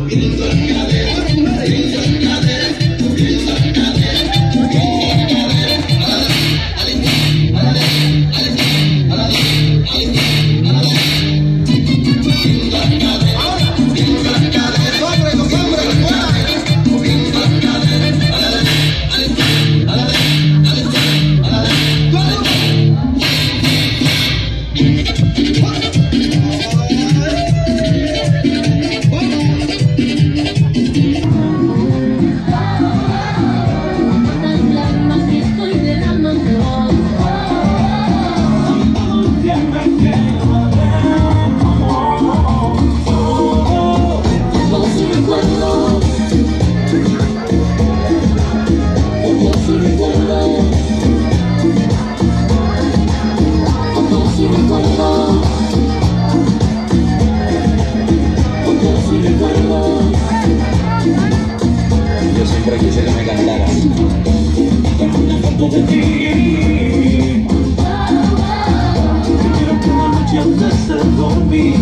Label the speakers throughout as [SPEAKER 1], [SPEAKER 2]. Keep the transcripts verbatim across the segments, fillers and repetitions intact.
[SPEAKER 1] Yo siempre quise que me cantaras.
[SPEAKER 2] De ti, quiero que la noche antes de dormir,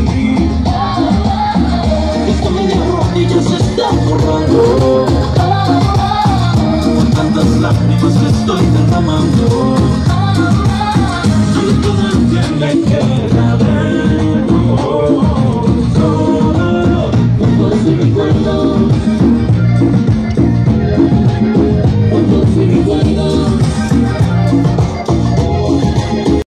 [SPEAKER 2] esta media rodilla se está borrando con tantas lágrimas que estoy derramando. Solo todo lo que me queda de